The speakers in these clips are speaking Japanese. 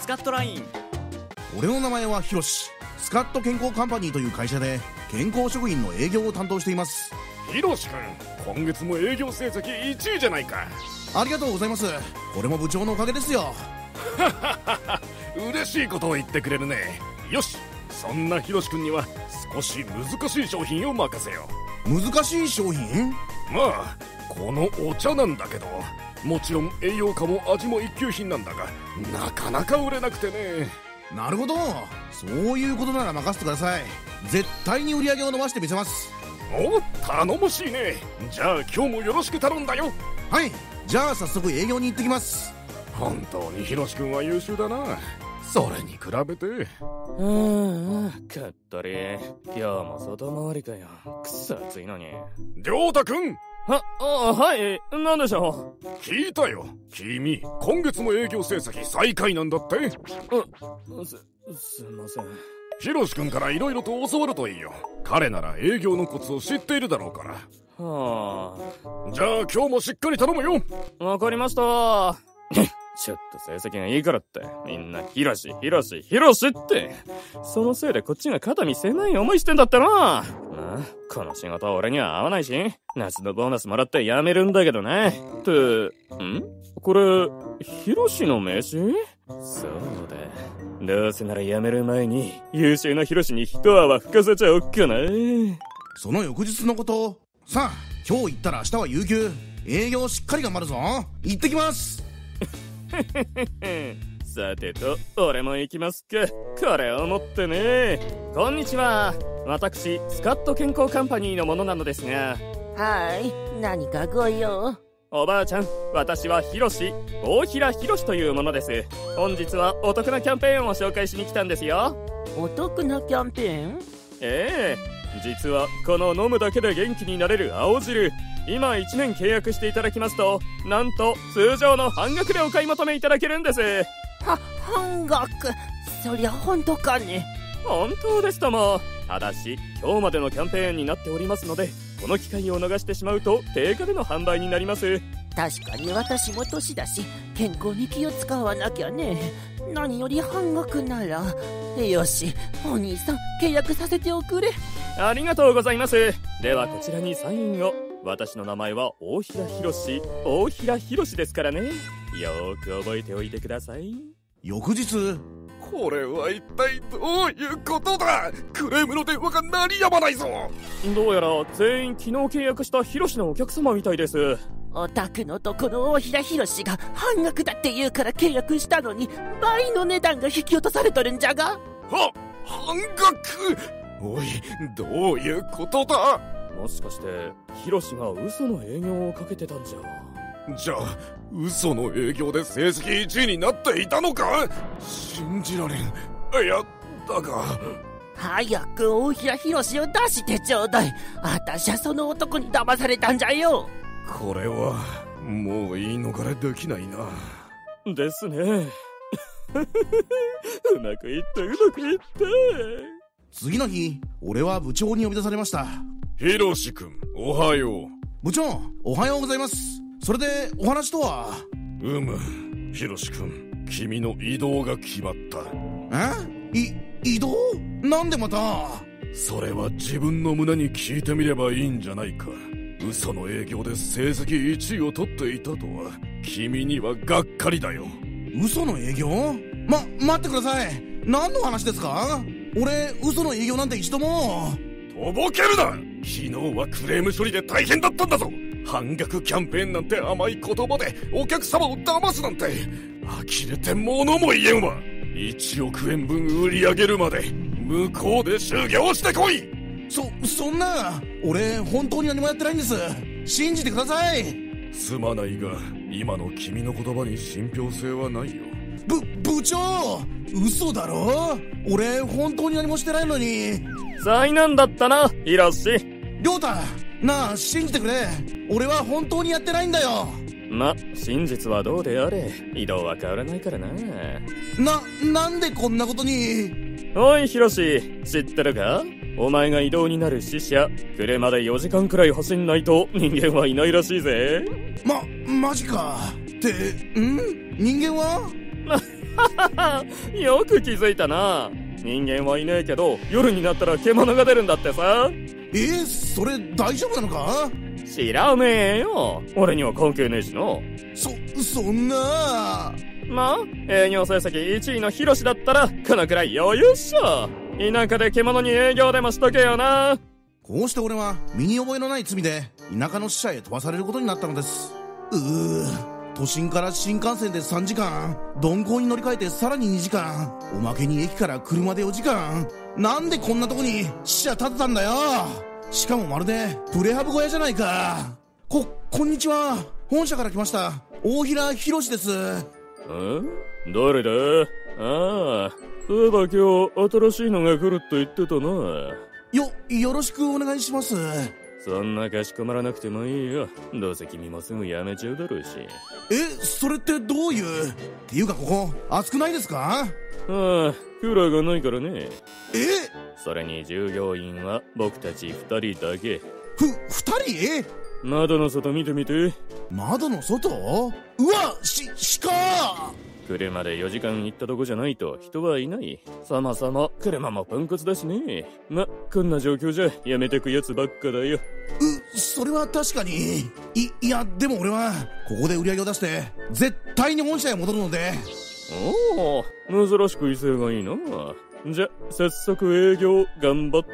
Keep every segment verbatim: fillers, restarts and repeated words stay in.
スカットライン。 俺の名前はヒロシ。スカット健康カンパニーという会社で健康食品の営業を担当しています。 ヒロシ君、今月も営業成績いちいじゃないか。 ありがとうございます。これも部長のおかげですよ。 嬉しいことを言ってくれるね。よし、そんなヒロシ君には少し難しい商品を任せよう。難しい商品？ まあこのお茶なんだけど、もちろん栄養価も味も一級品なんだが、なかなか売れなくてね。 なるほど、そういうことなら任せてください。絶対に売り上げを伸ばしてみせます。 お、頼もしいね。じゃあ今日もよろしく頼んだよ。 はい、じゃあ早速営業に行ってきます。 本当にヒロシ君は優秀だな。それに比べて。 うんうん、かったり。今日も外回りかよ。くそ暑いのに。 亮太君。 は、あ、はい、なんでしょう。 聞いたよ。君、今月も営業成績最下位なんだって。 う、す、すいません。 ヒロシ君から色々と教わるといいよ。彼なら営業のコツを知っているだろうから。 はあ。じゃあ今日もしっかり頼むよ。 わかりました。ちょっと成績がいいからって、みんなヒロシ、ヒロシ、ヒロシって。そのせいでこっちが肩身狭い思いしてんだってな。まあ、この仕事は俺には合わないし、夏のボーナスもらって辞めるんだけどね。って、ん？これ、ヒロシの名刺？そうだ。どうせなら辞める前に、優秀なヒロシに一泡吹かせちゃおっかな。 その翌日のこと。さあ、今日行ったら明日は有給。営業しっかり頑張るぞ。行ってきます。 さてと、俺も行きますか。これを持ってね。こんにちは。私、スカット健康カンパニーの者なのですが。 はい、何かご用？ おばあちゃん、私はヒロシ、大平ヒロシというものです。本日はお得なキャンペーンを紹介しに来たんですよ。 お得なキャンペーン？ ええ、実はこの飲むだけで元気になれる青汁、今いちねん契約していただきますと、なんと通常の半額でお買い求めいただけるんです。 は、半額？そりゃ本当かね？ 本当ですとも。ただし今日までのキャンペーンになっておりますので、この機会を逃してしまうと定価での販売になります。 確かに私も年だし、健康に気を使わなきゃね。何より半額なら。よし、お兄さん契約させておくれ。 ありがとうございます。ではこちらにサインを。私の名前は大平ヒロシ、大平ヒロシですからね。よーく覚えておいてください。 翌日。 これは一体どういうことだ。クレームの電話が鳴りやまないぞ。 どうやら全員昨日契約したヒロシのお客様みたいです。 お宅のとこの大平ヒロシが半額だって言うから契約したのに、倍の値段が引き落とされとるんじゃが。 は、半額？おい、どういうことだ。 もしかしてヒロシが嘘の営業をかけてたんじゃ。 じゃあ嘘の営業で成績いちいになっていたのか。信じられん。いやだが、 早く大平ヒロシを出してちょうだい。あたしゃその男に騙されたんじゃよ。 これはもう言い逃れできないな。 ですね。うまくいったうまくいった。 次の日、俺は部長に呼び出されました。 ヒロシ君、おはよう。 部長、おはようございます。それでお話とは？ うむ、ヒロシ君、君の異動が決まった。 え？い、異動？なんでまた？ それは自分の胸に聞いてみればいいんじゃないか。嘘の営業で成績いちいを取っていたとは、君にはがっかりだよ。 嘘の営業？ま、待ってください。何の話ですか？俺、嘘の営業なんて一度も。 とぼけるな。昨日はクレーム処理で大変だったんだぞ。半額キャンペーンなんて甘い言葉でお客様を騙すなんて、呆れて物も言えんわ。いちおくえんぶん売り上げるまで向こうで修行してこい。 そ、そんな、俺本当に何もやってないんです。信じてください。 すまないが、今の君の言葉に信憑性はないよ。 ぶ、部長、嘘だろ。俺本当に何もしてないのに。 災難だったな、ヒロシ。 亮太、なあ、信じてくれ。俺は本当にやってないんだよ。 ま、真実はどうであれ、移動は変わらないからな。 な、なんでこんなことに。 おいヒロシ、知ってるか？お前が移動になる死者、車でよじかんくらい走んないと人間はいないらしいぜ。 ま、マジか。って、ん？人間は？ よく気づいたな。人間はいねえけど夜になったら獣が出るんだってさ。 えー、それ大丈夫なのか？ 知らねえよ。俺には関係ねえしな。 そ、そんな。 まあ、営業成績いちいのヒロシだったらこのくらい余裕っしょ。田舎で獣に営業でもしとけよな。 こうして俺は身に覚えのない罪で田舎の支社へ飛ばされることになったのです。うー、都心から新幹線でさんじかん、鈍行に乗り換えてさらににじかん、おまけに駅から車でよじかん。なんでこんなとこに支社建てたんだよ。しかもまるでプレハブ小屋じゃないか。こ、こんにちは。本社から来ました大平博士です。 ん？誰だ？ああ、そういえば今日新しいのが来るって言ってたな。 よ、よろしくお願いします。 そんなかしこまらなくてもいいよ。どうせ君もすぐ辞めちゃうだろうし。 え、それってどういう？っていうかここ暑くないですか？ ああ、クーラーがないからね。 え？ それに従業員は僕たち二人だけ。 ふ、二人？ 窓の外見てみて。 窓の外？うわ、し、鹿！ 車でよじかん行ったとこじゃないと人はいない。そもそも車もポンコツだしね。ま、こんな状況じゃやめてくやつばっかだよ。 う、それは確かに。い、いや、でも俺はここで売り上げを出して絶対に本社へ戻るので。 おお、珍しく威勢がいいな。じゃ、早速営業頑張って。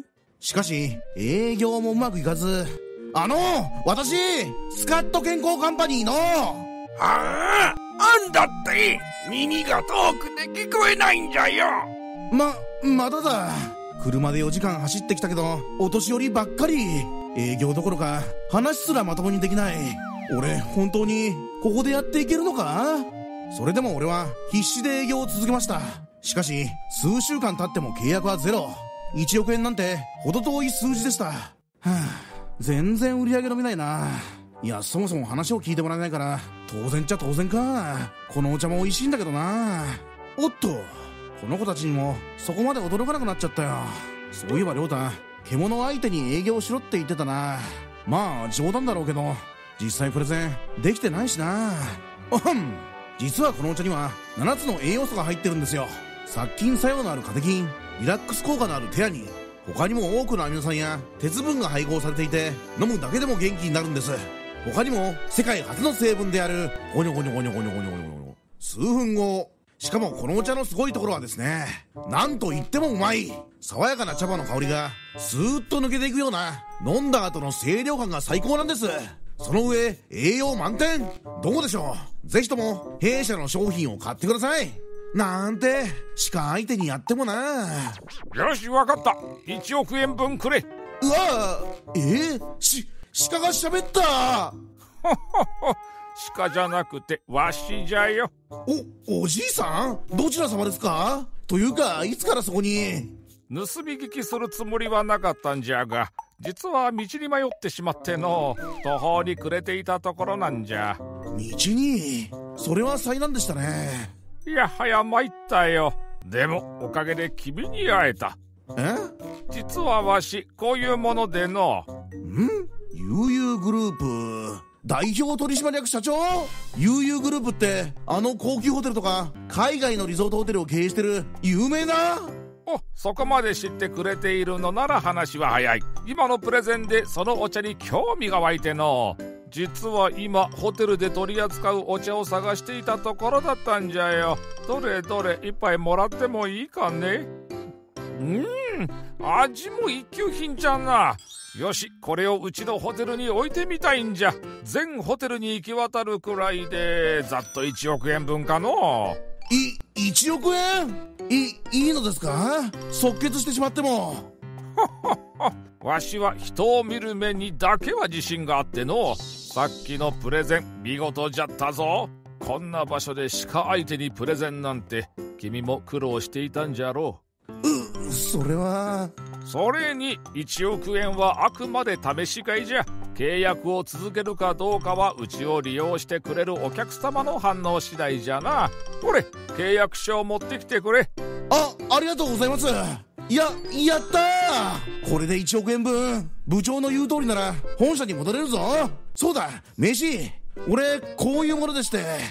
しかし営業もうまくいかず。あの私スカット健康カンパニーの。 はあ、あんだって耳が遠くて聞こえないんじゃよ。 ま、まだだ。車でよじかん走ってきたけどお年寄りばっかり。営業どころか話すらまともにできない。俺本当にここでやっていけるのか？それでも俺は必死で営業を続けました。しかし数週間経っても契約はゼロ。いちおくえんなんて程遠い数字でした。はあ、全然売り上げ伸びないな。いや、そもそも話を聞いてもらえないから当然っちゃ当然か。このお茶も美味しいんだけどな。おっと、この子たちにもそこまで驚かなくなっちゃったよ。そういえば亮太、獣相手に営業しろって言ってたな。まあ冗談だろうけど実際プレゼンできてないしな。おん、実はこのお茶にはななつの栄養素が入ってるんですよ。殺菌作用のあるカテキン、リラックス効果のあるテアニン、他にも多くのアミノ酸や鉄分が配合されていて飲むだけでも元気になるんです。他にも世界初の成分であるゴニョゴニョゴニョゴニョゴニョゴニョゴニョ。数分後、しかもこのお茶のすごいところはですね、なんと言ってもうまい爽やかな茶葉の香りがスーッと抜けていくような、飲んだ後の清涼感が最高なんです。その上栄養満点。どうでしょう、ぜひとも弊社の商品を買ってください。なんて鹿相手にやってもな。 よし、わかった。いちおくえんぶんくれ。 うわ、えー、し鹿が喋った。 ほほほ、鹿じゃなくてわしじゃよ。 お、おじいさん、どちら様ですか？というかいつからそこに？ 盗み聞きするつもりはなかったんじゃが、実は道に迷ってしまっての途方に暮れていたところなんじゃ。 道に？それは災難でしたね。 いやはや参ったよ。でもおかげで君に会えた。 え？ 実はわしこういうものでの。 ん？悠々グループ代表取締役社長？悠々グループってあの高級ホテルとか海外のリゾートホテルを経営してる有名な？ お、そこまで知ってくれているのなら話は早い。今のプレゼンでそのお茶に興味が湧いての。実は今ホテルで取り扱うお茶を探していたところだったんじゃよ。どれどれ一杯もらってもいいかね？うーん、味も一級品じゃな。よし、これをうちのホテルに置いてみたいんじゃ。全ホテルに行き渡るくらいでざっといちおくえんぶんかの。 い、いちおくえん？い、いいのですか？即決してしまっても。 わしは人を見る目にだけは自信があっての。さっきのプレゼン見事じゃったぞ。こんな場所で鹿相手にプレゼンなんて君も苦労していたんじゃろう。う、それは。 それにいちおくえんはあくまで試し買いじゃ。契約を続けるかどうかはうちを利用してくれるお客様の反応次第じゃな。これ契約書を持ってきてくれ。 あ、ありがとうございます。いや、やったー。これでいちおくえんぶん。部長の言う通りなら本社に戻れるぞ。そうだ、名刺。俺こういうものでして。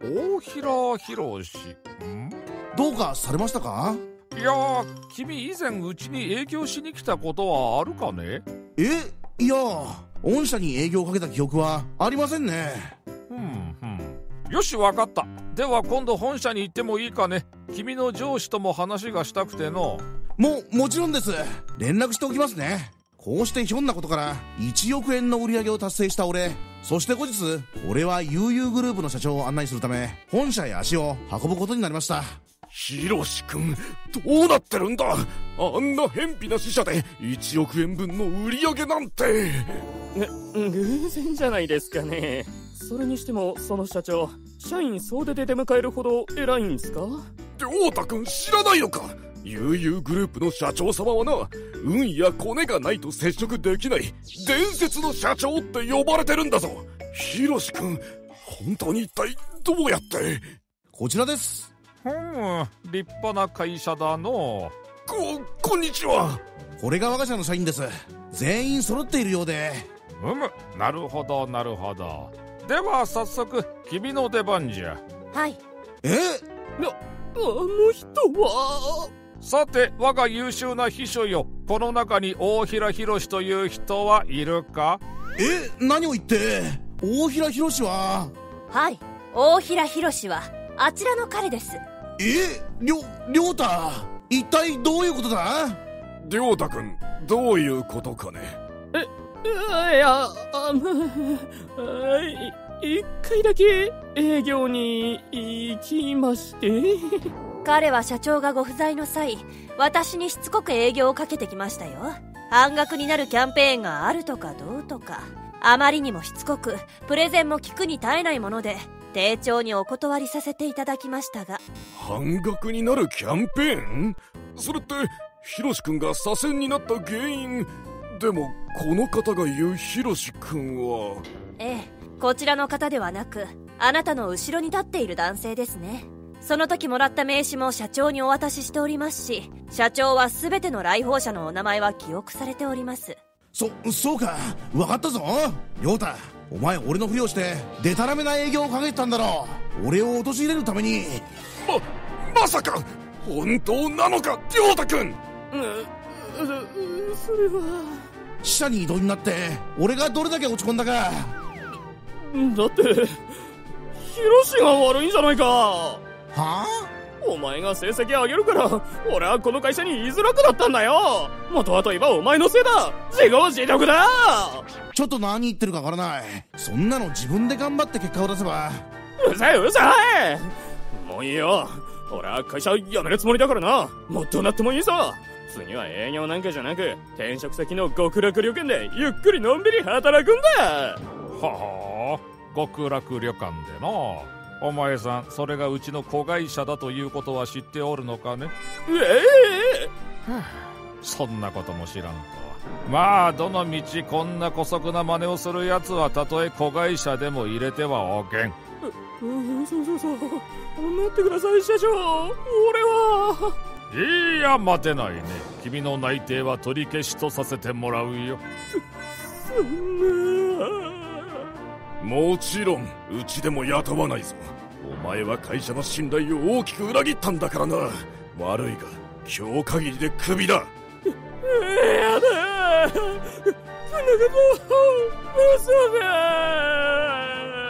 大平博士。んどうかされましたか？ いやー、君以前うちに営業しに来たことはあるかね？ えいや御社に営業をかけた記憶はありませんね。 うんうん。よし、わかった。では今度本社に行ってもいいかね？君の上司とも話がしたくての。 ももちろんです。連絡しておきますね。こうしてひょんなことからいちおくえんの売り上げを達成した俺、そして後日俺は悠々グループの社長を案内するため本社へ足を運ぶことになりました。 ヒロシ君、どうなってるんだ？あんな偏僻な支社でいちおくえんぶんの売り上げなんて。 ぐ偶然じゃないですかね。それにしてもその社長、社員総出で出迎えるほど偉いんすか？ 亮太君知らないのか？悠々グループの社長様はな、運やコネがないと接触できない伝説の社長って呼ばれてるんだぞ。ヒロシ君、本当に一体どうやって？ こちらです。 ふん、立派な会社だの。 こ、こんにちは。 これが我が社の社員です。全員揃っているようで。 うむ、なるほどなるほど。では早速君の出番じゃ。 はい。 えな、あの人は。 さて我が優秀な秘書よ、この中に大平博士という人はいるか？ え何を言って。大平博士は？ はい、大平博士はあちらの彼です。 えりょ亮太、一体どういうことだ？ 亮太君、どういうことかね？ えいや、あのい一回だけ営業に行きまして彼は社長がご不在の際、私にしつこく営業をかけてきましたよ。半額になるキャンペーンがあるとかどうとか、あまりにもしつこくプレゼンも聞くに耐えないもので丁重にお断りさせていただきましたが。 半額になるキャンペーン？それってヒロシ君が左遷になった原因？でもこの方が言うヒロシ君は。 ええ、こちらの方ではなく、あなたの後ろに立っている男性ですね。その時もらった名刺も社長にお渡ししておりますし、社長は全ての来訪者のお名前は記憶されております。 そそうか、分かったぞ。亮太、お前俺のふりをしてデタラメな営業をかけてたんだろう。俺を陥れるために。 ままさか本当なのか、亮太君？ ううそれは。 死者に異動になって俺がどれだけ落ち込んだか。 だってヒロシが悪いんじゃないか。 はあ？ お前が成績上げるから俺はこの会社に居づらくなったんだよ。元はと言えばお前のせいだ。自業自得だ。 ちょっと何言ってるかわからない。そんなの自分で頑張って結果を出せば。 うざいうざい。もういいよ、俺は会社を辞めるつもりだからな。もっとなってもいいさ。次は営業なんかじゃなく、転職先の極楽旅館でゆっくりのんびり働くんだ。 はあ、極楽旅館でな。お前さん、それがうちの子会社だということは知っておるのかね？ ええー、そんなことも知らんと。まあどのみちこんな姑息な真似をするやつはたとえ子会社でも入れてはおけん。 う、うそうそうそう、待ってください社長。俺はいや待てないね。君の内定は取り消しとさせてもらうよ。 そ、そんな。 もちろんうちでも雇わないぞ。お前は会社の信頼を大きく裏切ったんだからな。悪いが今日限りでクビだ。 やだ、こんなこと嘘だ。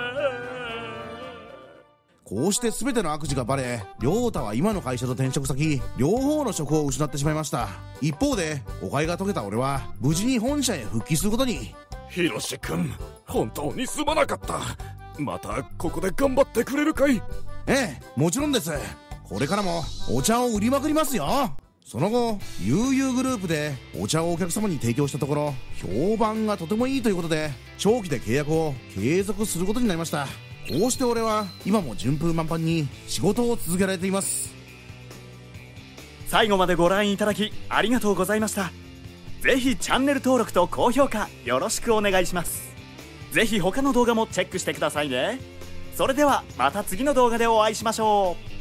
こうして全ての悪事がバレ、亮太は今の会社と転職先両方の職を失ってしまいました。一方で誤解が解けた俺は無事に本社へ復帰することに。 ヒロシ君、本当にすまなかった。またここで頑張ってくれるかい？ ええ、もちろんです。これからもお茶を売りまくりますよ。その後悠々グループでお茶をお客様に提供したところ、評判がとてもいいということで長期で契約を継続することになりました。こうして俺は今も順風満帆に仕事を続けられています。 最後までご覧いただきありがとうございました。ぜひチャンネル登録と高評価よろしくお願いします。ぜひ他の動画もチェックしてくださいね。それではまた次の動画でお会いしましょう。